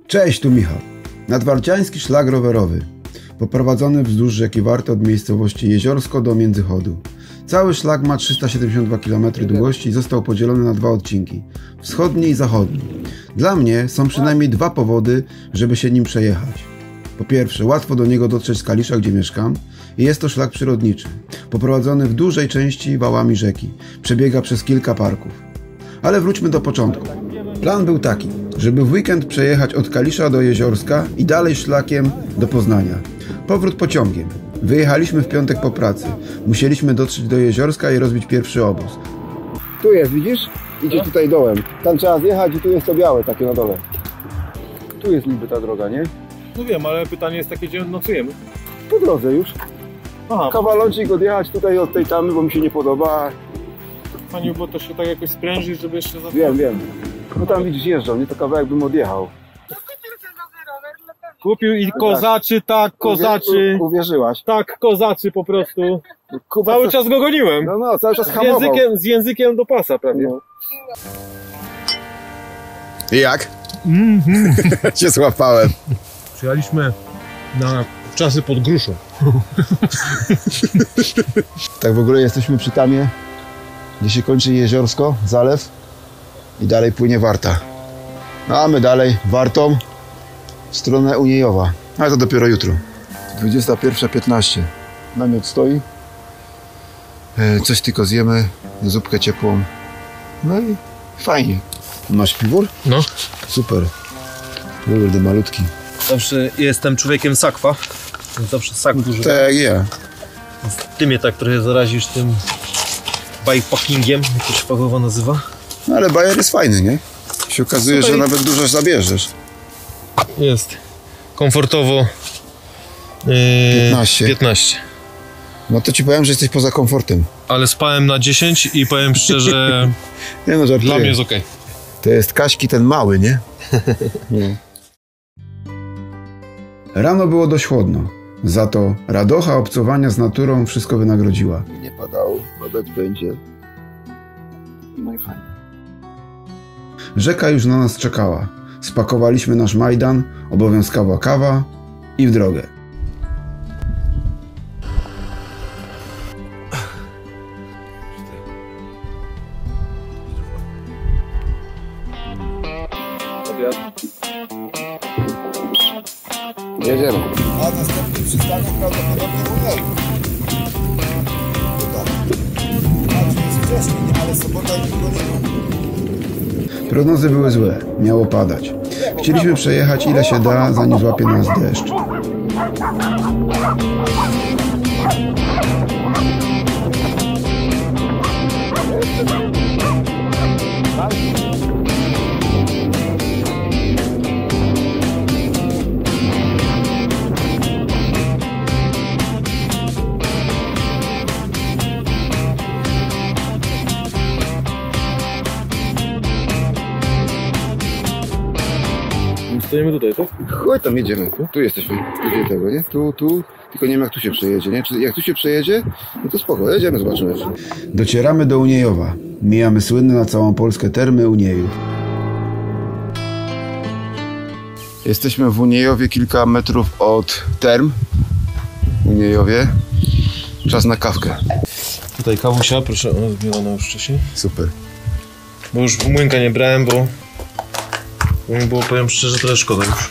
Cześć, tu Michał. Nadwarciański szlak rowerowy, poprowadzony wzdłuż rzeki Warty od miejscowości Jeziorsko do Międzychodu. Cały szlak ma 372 km długości i został podzielony na dwa odcinki, wschodni i zachodni. Dla mnie są przynajmniej dwa powody, żeby się nim przejechać. Po pierwsze, łatwo do niego dotrzeć z Kalisza, gdzie mieszkam, i jest to szlak przyrodniczy, poprowadzony w dużej części wałami rzeki. Przebiega przez kilka parków. Ale wróćmy do początku. Plan był taki, żeby w weekend przejechać od Kalisza do Jeziorska i dalej szlakiem do Poznania. Powrót pociągiem. Wyjechaliśmy w piątek po pracy. Musieliśmy dotrzeć do Jeziorska i rozbić pierwszy obóz. Tu jest, widzisz? Idzie tutaj dołem. Tam trzeba zjechać i tu jest to białe takie na dole. Tu jest niby ta droga, nie? No wiem, ale pytanie jest takie, gdzie nocujemy? Po drodze już. Aha. Kawaloncik odjechać tutaj od tej tamy, bo mi się nie podoba. Fajnie, bo to się tak jakoś spręży, żeby jeszcze... Wiem. No tam widzisz, jeżdżą, nie? To kawałek bym odjechał. Kupił i kozaczy, tak, kozaczy. Uwierzyłaś. Tak, kozaczy po prostu. Kuba, Cały czas go goniłem. No, cały czas hamował. Z językiem do pasa prawie. No. I jak? Cię złapałem. Przyjechaliśmy na czasy pod Gruszą. Tak w ogóle jesteśmy przy tamie, gdzie się kończy Jeziorsko, zalew i dalej płynie Warta. No a my dalej Wartą w stronę Uniejowa. Ale to dopiero jutro. 21:15. Namiot stoi. Coś tylko zjemy, zupkę ciepłą. No i fajnie. Masz piwór? No. Super. Kurde, malutki. Zawsze jestem człowiekiem sakwa. Zawsze sak duży. Tak jak ja. Ty mnie tak trochę zarazisz tym bikepackingiem, jak to się fachowo nazywa. No ale bajer jest fajny, nie? Się okazuje, Super. że nawet dużo zabierzesz. Jest komfortowo 15. No to ci powiem, że jesteś poza komfortem. Ale spałem na 10 i powiem szczerze, Nie no, żartuję. dla mnie jest okej. To jest Kaśki ten mały, nie? Nie. Rano było dość chłodno. Za to radocha obcowania z naturą wszystko wynagrodziła. Nie padało, padać będzie. No i fajnie. Rzeka już na nas czekała. Spakowaliśmy nasz majdan, obowiązkowa kawa i w drogę. Jedziemy. A następny przystanek prawdopodobnie Uniejowy. Jest wcześniej, ale sobota nikogo nie ma. Prognozy były złe, miało padać. Chcieliśmy przejechać ile się da, zanim złapie nas deszcz. Stoimy tutaj, tak? Chodź tam jedziemy. Tu jesteśmy. Idzie tego, nie? Tu. Tylko nie wiem jak tu się przejedzie, nie? Czy jak tu się przejedzie, no to spoko. Jedziemy, zobaczymy. Docieramy do Uniejowa. Mijamy słynne na całą Polskę termy Uniejów. Jesteśmy w Uniejowie, kilka metrów od term. Uniejowie. Czas na kawkę. Tutaj kawusia, proszę, ona zbierana już wcześniej. Super. Bo już młynka nie brałem, bo mi było, powiem szczerze, trochę szkoda już.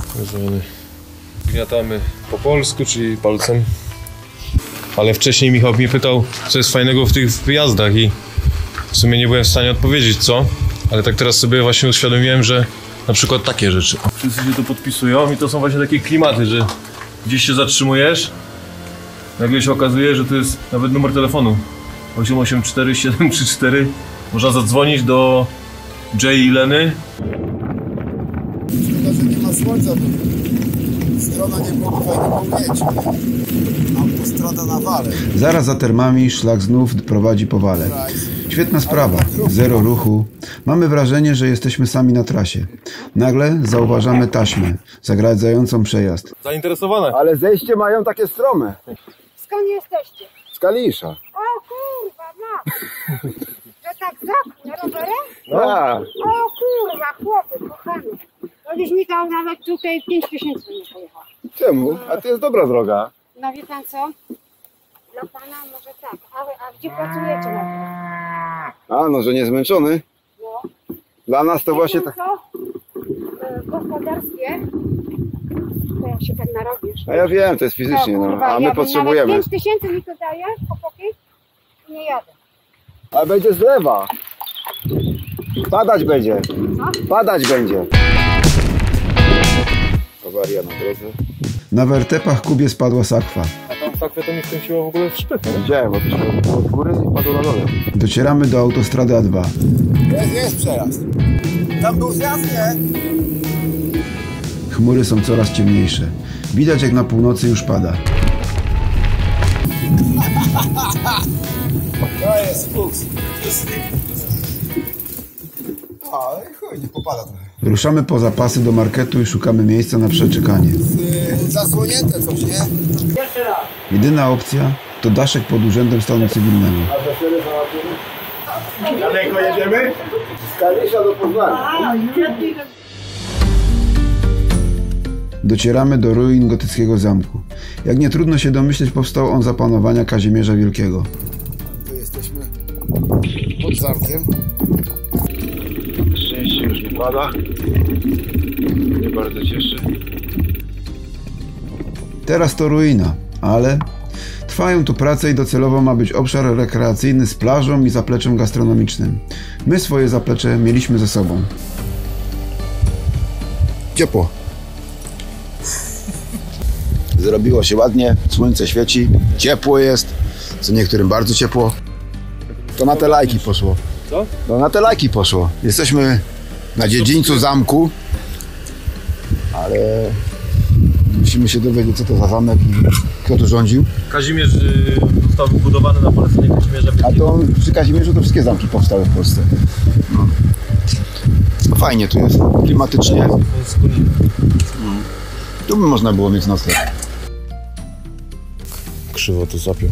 Gniatamy po polsku, czyli palcem. Ale wcześniej Michał mnie pytał, co jest fajnego w tych wyjazdach i w sumie nie byłem w stanie odpowiedzieć co, ale tak teraz sobie właśnie uświadomiłem, że na przykład takie rzeczy. Wszyscy się tu podpisują i to są właśnie takie klimaty, że gdzieś się zatrzymujesz, nagle się okazuje, że to jest nawet numer telefonu 884 734. Można zadzwonić do Jay i Leny. Szkoda, że nie ma słońca. Strona nie była fajnego ujęcia. Autostrada na wale. Zaraz za termami szlak znów prowadzi po wale. Świetna sprawa, zero ruchu. Mamy wrażenie, że jesteśmy sami na trasie. Nagle zauważamy taśmę, zagradzającą przejazd. Zainteresowane. Ale zejście mają takie strome. Skąd jesteście? Z Kalisza. O kurwa, no. Że tak zamknę rowerem? Tak. O kurwa, chłopy, kochany. To byś mi dał nawet tutaj 5000 nie pojechał. Czemu? A to jest dobra droga. No wie pan co? Dla pana może tak, a gdzie pracujecie na tym? A, no, że nie zmęczony. No. Dla nas to Wie właśnie pan tak. co? W gospodarstwie to jak się tak narobisz. A ja wiem, to jest fizycznie, no. A my potrzebujemy. 5000 mi to daje, chłopaki? Nie jadę. Ale będzie zlewa. Padać będzie. Co? Padać będzie. Awaria na drodze. Na wertepach Kubie spadła sakwa. A tam sakwę to mnie wkręciło w ogóle w szpychę. Widziałem, bo to się od góry i padło na dole. Docieramy do autostrady A2. Jest przejazd. Tam był zjazd, nie? Chmury są coraz ciemniejsze. Widać, jak na północy już pada. To jest fuks. Ale chuj, nie popada trochę. Ruszamy po zapasy do marketu i szukamy miejsca na przeczekanie. Zasłonięte coś, nie? Jedyna opcja to daszek pod Urzędem Stanu Cywilnego. Daleko jedziemy? Z Kalisza do Poznania. Docieramy do ruin gotyckiego zamku. Jak nie trudno się domyśleć, powstał on za panowania Kazimierza Wielkiego. Tu jesteśmy pod zamkiem. Szczęście już nie pada. Mnie bardzo cieszy. Teraz to ruina, ale trwają tu prace i docelowo ma być obszar rekreacyjny z plażą i zapleczem gastronomicznym. My swoje zaplecze mieliśmy ze sobą. Ciepło. Zrobiło się ładnie, słońce świeci, ciepło jest, co niektórym bardzo ciepło. To na te lajki poszło. Co? No na te lajki poszło. Jesteśmy na dziedzińcu zamku, ale musimy się dowiedzieć, co to za zamek i kto tu rządził. Kazimierz został wybudowany na polecenie Kazimierza A Wielkiego. to przy Kazimierzu to wszystkie zamki powstały w Polsce. No fajnie tu jest, klimatycznie. Tu by można było mieć nocleg. Krzywo to zapiął.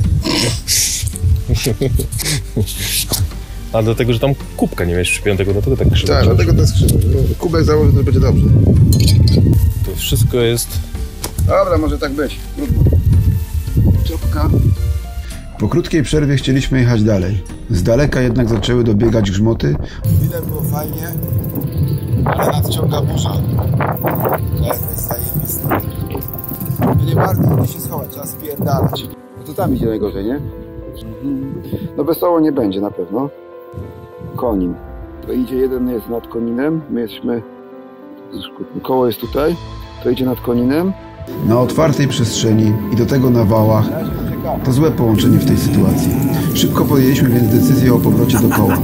A do tego, że tam kubka nie miałeś przypiętego, dlatego tak krzywo. Tak, dlatego to jest krzywo. Kubek założy, to będzie dobrze. To wszystko jest... Dobra, może tak być. Czopka. Po krótkiej przerwie chcieliśmy jechać dalej. Z daleka jednak zaczęły dobiegać grzmoty, Widać było fajnie, ale nadciąga burza. To jest zajebiste. Nie bardzo gdzie się schować, trzeba spierdalać. No to tam idzie najgorzej, nie? No wesoło nie będzie na pewno. Konin. To idzie, jeden jest nad Koninem, my jesteśmy... Koło jest tutaj, to idzie nad Koninem. na otwartej przestrzeni i do tego na wałach. To złe połączenie w tej sytuacji. Szybko podjęliśmy więc decyzję o powrocie do koła.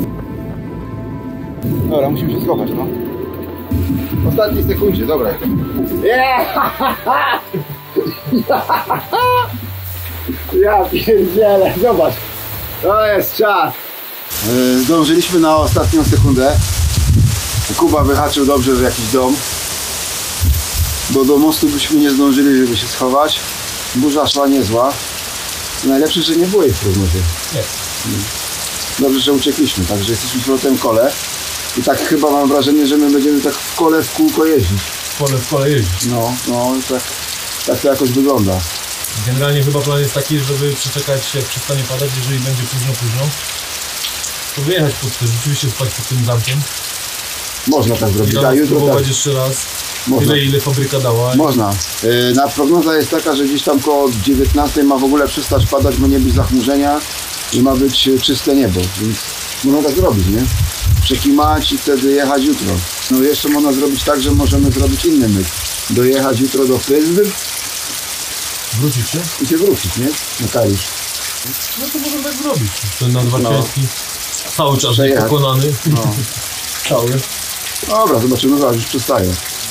Dobra, musimy się schować, no. W ostatniej sekundzie, dobra. Ja pierdzielę, zobacz. To jest czas. Zdążyliśmy na ostatnią sekundę. Kuba wyhaczył dobrze w jakiś dom. Bo do mostu byśmy nie zdążyli, żeby się schować. Burza szła niezła. Najlepsze, że nie było jej w prognozie. Nie. Dobrze, że uciekliśmy, także jesteśmy w tym kole. I tak chyba mam wrażenie, że my będziemy tak w kole w kółko jeździć. W kole jeździć. No, tak to jakoś wygląda. Generalnie chyba plan jest taki, żeby przeczekać, jak przestanie padać, jeżeli będzie późno, to wyjechać pod to, rzeczywiście spać pod tym zamkiem. Można tak zrobić, a I jutro spróbować tak. jeszcze raz. Można. Tyle, ile fabryka dała. Można. Na prognoza jest taka, że gdzieś tam koło 19 ma w ogóle przestać padać, bo nie być zachmurzenia i ma być czyste niebo, więc można tak zrobić, nie? Przekimać i wtedy jechać jutro. No jeszcze można zrobić tak, że możemy zrobić inny myk. Dojechać jutro do Pryzwy Wrócić się? i się wrócić, nie? Na Kalisz. No to możemy tak zrobić. Ten nadwarciański cały czas Przejechać. niepokonany. No. Cały. Dobra, zobaczymy, zaraz już przestaje.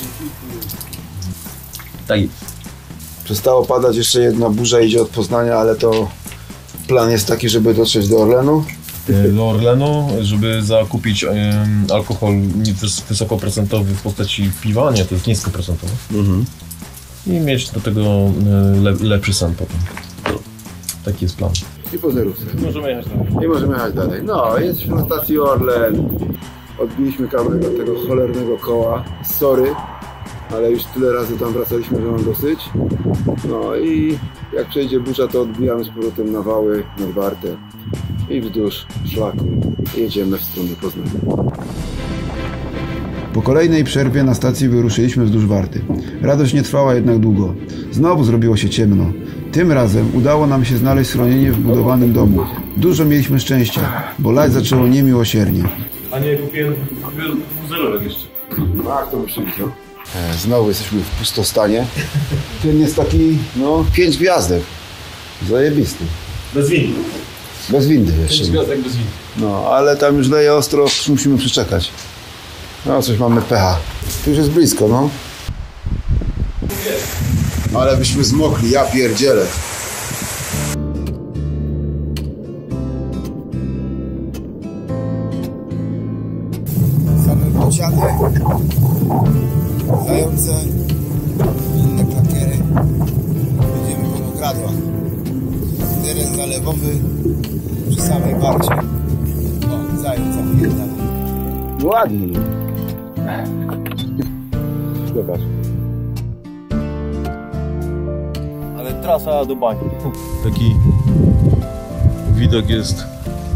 Tak. Przestało padać, jeszcze jedna burza idzie od Poznania, ale to plan jest taki, żeby dotrzeć do Orlenu. Do Orlenu, żeby zakupić alkohol wysokoprocentowy w postaci piwa, nie, to jest niskoprocentowy. I mieć do tego lepszy sen potem. Taki jest plan. I po zerówce. Możemy jechać dalej. I możemy jechać dalej. No, jesteśmy na stacji Orlen. Odbiliśmy kawałek od tego cholernego koła. Sorry, ale już tyle razy tam wracaliśmy, że mam dosyć. No i jak przejdzie burza, to odbijamy z powrotem na wały, nad Wartę i wzdłuż szlaku jedziemy w stronę Poznania. Po kolejnej przerwie na stacji wyruszyliśmy wzdłuż Warty. Radość nie trwała jednak długo. Znowu zrobiło się ciemno. Tym razem udało nam się znaleźć schronienie w budowanym domu. Dużo mieliśmy szczęścia, bo lać zaczęło niemiłosiernie. A nie, kupiłem wuzelorek jeszcze. Tak, to musi być, no. Znowu jesteśmy w pustostanie. Ten jest taki, 5 gwiazdek. Zajebisty. Bez windy. Bez windy jeszcze. 5 gwiazdek bez windy. No, ale tam już leje ostro, musimy przeczekać. No, coś mamy pecha. Tu już jest blisko, no. Ale byśmy zmokli, ja pierdzielę. Same bociany, zające, inne klakiery. Będziemy po nogradłach. Teren zalewowy przy samej Warcie. O, zając zapierdala. Ładnie. Zobacz. Ale trasa do bani. Taki widok jest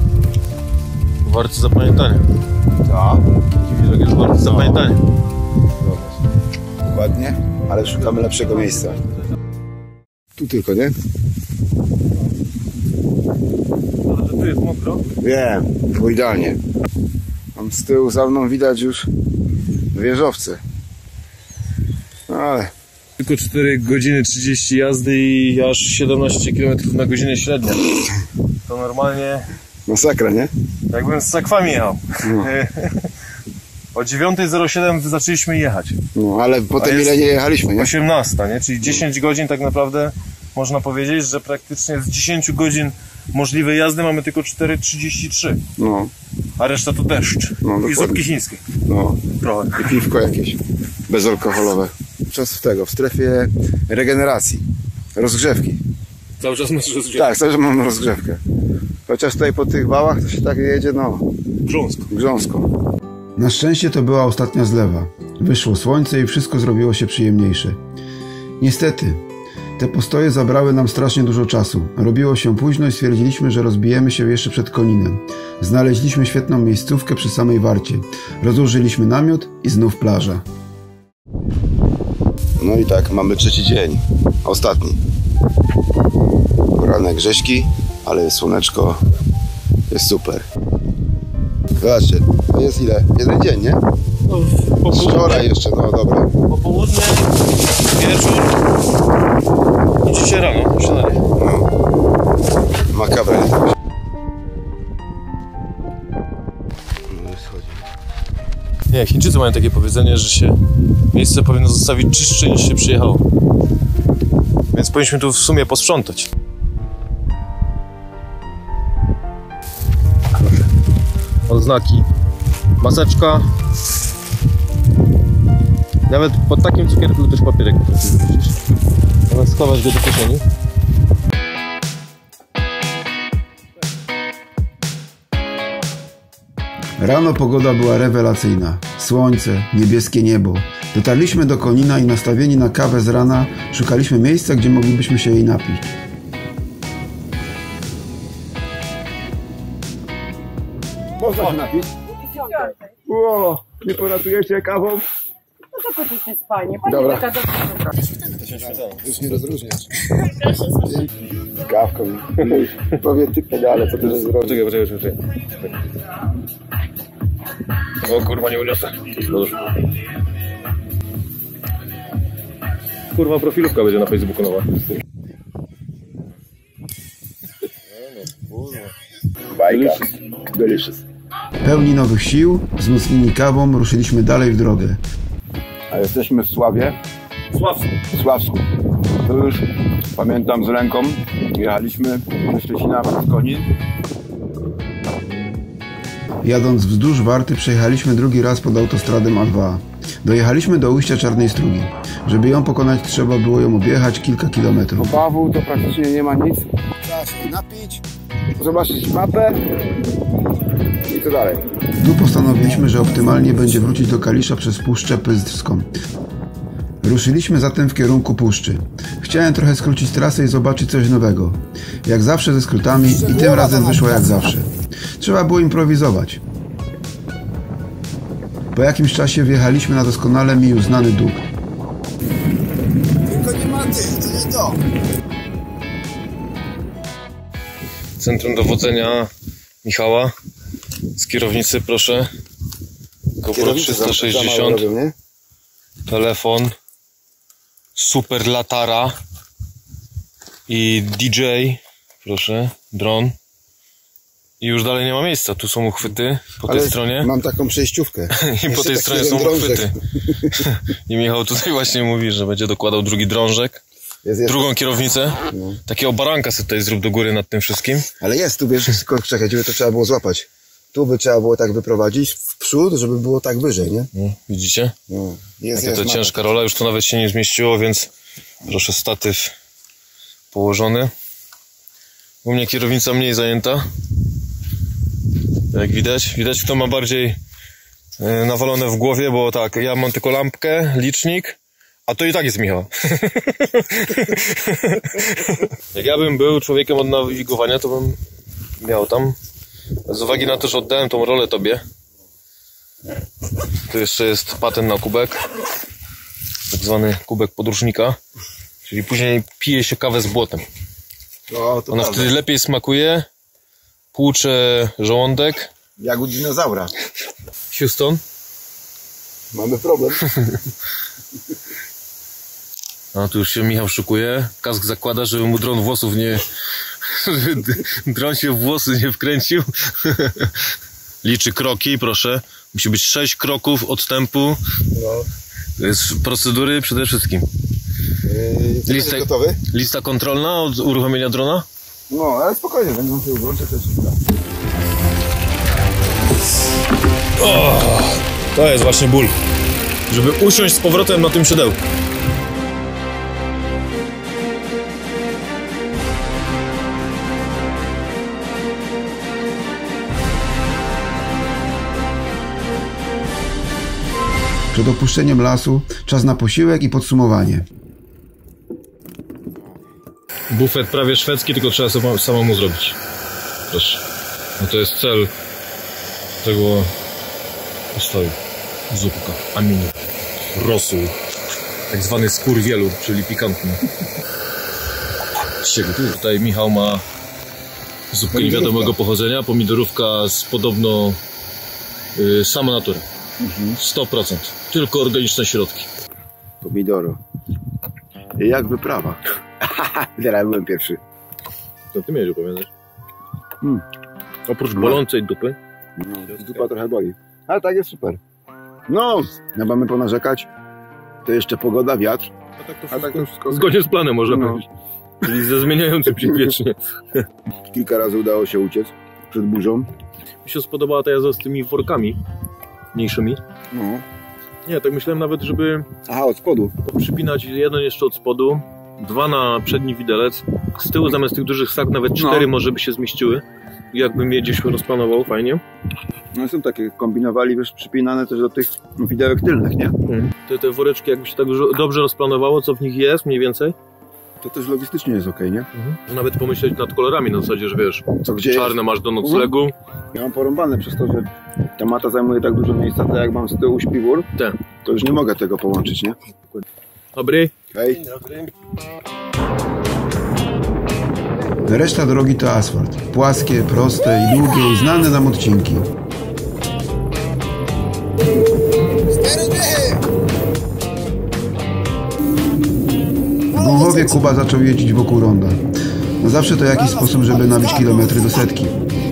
warty zapamiętania. Tak. Taki widok jest warty zapamiętania. Ładnie, ale szukamy lepszego miejsca. Tu tylko, nie? Ale tu jest mokro. Wiem, było idealnie. Tam z tyłu za mną widać już wieżowce. Ale Tylko 4 godziny 30 jazdy i aż 17 km na godzinę średnia. To normalnie masakra, nie? jakbym z sakwami jechał. No. O 9:07 zaczęliśmy jechać. No, ale potem ile nie jechaliśmy, nie? 18, nie? Czyli 10 godzin tak naprawdę można powiedzieć, że praktycznie z 10 godzin możliwej jazdy mamy tylko 4:33. No, A reszta to deszcz. No, I dokładnie. zupki chińskie. no. Trochę. I piwko jakieś bezalkoholowe. Czas w strefie regeneracji, rozgrzewki. Cały czas masz rozgrzewkę. Tak, cały czas mam rozgrzewkę. Chociaż tutaj po tych wałach to się tak jedzie, grząsko. Na szczęście to była ostatnia zlewa. Wyszło słońce i wszystko zrobiło się przyjemniejsze. Niestety, te postoje zabrały nam strasznie dużo czasu. Robiło się późno i stwierdziliśmy, że rozbijemy się jeszcze przed Koninem. Znaleźliśmy świetną miejscówkę przy samej Warcie. Rozłożyliśmy namiot i znów plaża. No i tak, mamy trzeci dzień. Ostatni. Poranek rzeźki, ale jest słoneczko. Jest super. Zobaczcie, to jest ile? Jeden dzień, nie? No, Wczoraj jeszcze, no dobra. popołudnie, wieczór i dzisiaj rano, śniadanie. No. Makabra. Nie, Chińczycy mają takie powiedzenie, że się miejsce powinno zostawić czystsze niż się przyjechało. Więc powinniśmy tu w sumie posprzątać. Proszę. Odznaki. Maseczka. Nawet pod takim cukierku też papierek potrafi wyrzucić. Nawet schować go do kieszeni. Rano pogoda była rewelacyjna. Słońce, niebieskie niebo. Dotarliśmy do Konina i nastawieni na kawę z rana szukaliśmy miejsca, gdzie moglibyśmy się jej napić. Można się napić? Ło, nie poratujecie kawą? No to pójdźcie spalnie. Dobra. Taka dobra. Już nie rozróżniasz. Z kawką. Powie ty pedale, co ty żeś zrobił? Poczekaj. O kurwa, nie uniosę. Kurwa, profilówka będzie na Facebooku nowa. Bajka. Delicious. Pełni nowych sił, wzmocnieni kawą, ruszyliśmy dalej w drogę. A jesteśmy w Sławie. Sławsku. To już pamiętam z ręką. Jechaliśmy ze Szczecina przez Konin. Jadąc wzdłuż Warty przejechaliśmy drugi raz pod autostradę A2. Dojechaliśmy do ujścia Czarnej Strugi. Żeby ją pokonać, trzeba było ją objechać kilka kilometrów. Po Pawu to praktycznie nie ma nic. Trzeba się napić zobaczyć mapę i co dalej. Tu postanowiliśmy, że optymalnie będzie wrócić do Kalisza przez Puszczę Pystrzską. Ruszyliśmy zatem w kierunku puszczy. Chciałem trochę skrócić trasę i zobaczyć coś nowego. Jak zawsze ze skrótami i tym razem wyszło jak zawsze. Trzeba było improwizować. Po jakimś czasie wjechaliśmy na doskonale mi już znany dół. Tylko nie ma to nie to. Centrum dowodzenia Michała. Z kierownicy proszę. GoPro 360. Telefon. Super latara. I DJ. Proszę. Dron. I już dalej nie ma miejsca. Tu są uchwyty po tej stronie. Mam taką przejściówkę. I po tej stronie są uchwyty. I Michał tutaj właśnie mówi, że będzie dokładał drugi drążek. Drugą kierownicę. No. Takiego baranka sobie tutaj zrób do góry nad tym wszystkim. Ale jest, tu wiesz, tylko czekaj, żeby to trzeba było złapać. Tu by trzeba było tak wyprowadzić w przód, żeby było tak wyżej, nie? No, widzicie? No. Jakie to ciężka rola. Już to nawet się nie zmieściło, więc proszę, statyw położony. U mnie kierownica mniej zajęta. Jak widać. Widać, kto ma bardziej nawalone w głowie, bo tak, ja mam tylko lampkę, licznik, a to i tak jest Michał. Jak ja bym był człowiekiem od nawigowania, to bym miał tam. Z uwagi na to, że oddałem tą rolę tobie. Tu jeszcze jest patent na kubek. Tak zwany kubek podróżnika. Czyli później pije się kawę z błotem. No, to ona prawda. Wtedy lepiej smakuje. Płucze żołądek. Jak u dinozaura. Houston. Mamy problem. A tu już się Michał szykuje. Kask zakłada, żeby mu dron włosów nie... żeby dron się w włosy nie wkręcił. Liczy kroki, proszę. Musi być 6 kroków odstępu. No. To jest procedury przede wszystkim. Lista kontrolna od uruchomienia drona? No, ale spokojnie, będą się włączyć też. To jest właśnie ból. Żeby usiąść z powrotem na tym siodełku. Przed opuszczeniem lasu czas na posiłek i podsumowanie. Bufet prawie szwedzki, tylko trzeba sobie samemu zrobić. Proszę. No to jest cel tego postoju. Zupka, aminu, rosół, tak zwany skurwielu, czyli pikantny. Tutaj Michał ma zupkę niewiadomego pochodzenia, pomidorówka z podobno sama natura. 100%. Tylko organiczne środki. Pomidoro. Jak wyprawa? Teraz byłem pierwszy. Co ty miałeś opowiadać? Oprócz bolącej dupy. No, dupa trochę boli. Ale tak jest super. No, nie mamy ponarzekać. To jeszcze pogoda, wiatr. A tak to wszystko zgodnie z planem, można powiedzieć. Czyli ze zmieniającym się wiecznie. Kilka razy udało się uciec przed burzą. Mi się spodobała ta jazda z tymi workami mniejszymi. No. Nie, tak myślałem nawet, żeby... Aha, od spodu. Przypinać jeden jeszcze od spodu, 2 na przedni widelec. Z tyłu zamiast tych dużych sak nawet 4 może by się zmieściły. Jakbym je gdzieś rozplanował, fajnie. No są takie, kombinowali, wiesz, przypinane też do tych widełek tylnych, nie? Te woreczki jakby się tak dobrze rozplanowało, co w nich jest mniej więcej. To też logistycznie jest okej, nie? Nawet pomyśleć nad kolorami na zasadzie, że wiesz, co, gdzie czarne jest? Masz do noclegu. Ja mam porąbane przez to, że ta mata zajmuje tak dużo miejsca, tak jak mam z tyłu śpiwór, to już nie mogę tego połączyć, nie? Dobry. Hej. Reszta drogi to asfalt. Płaskie, proste i długie i znane nam odcinki. W Wąchowie Kuba zaczął jeździć wokół ronda. No zawsze to jakiś sposób, żeby nabić kilometry do setki.